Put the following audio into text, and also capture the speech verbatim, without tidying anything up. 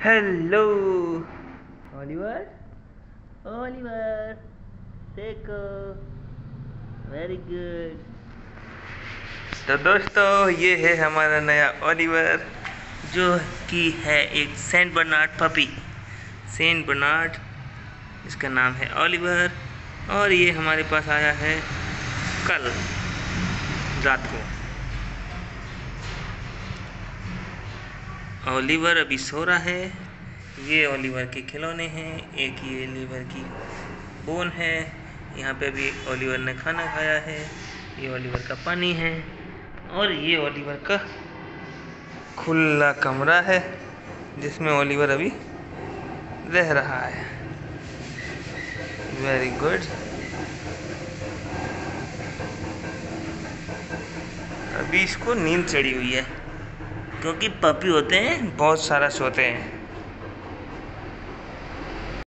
Hello Oliver, Oliver देखो, very good. तो दोस्तों ये है हमारा नया ओलिवर, जो कि है एक Saint Bernard puppy. Saint Bernard इसका नाम है ओलिवर, और ये हमारे पास आया है कल रात को। ओलिवर अभी सो रहा है। ये ओलिवर के खिलौने हैं। एक ये ओलिवर की बोन है। यहाँ पे अभी ओलिवर ने खाना खाया है। ये ओलिवर का पानी है, और ये ओलिवर का खुला कमरा है जिसमें ओलिवर अभी रह रहा है। Very good. अभी इसको नींद चढ़ी हुई है, क्योंकि पपी होते हैं बहुत सारा सोते हैं।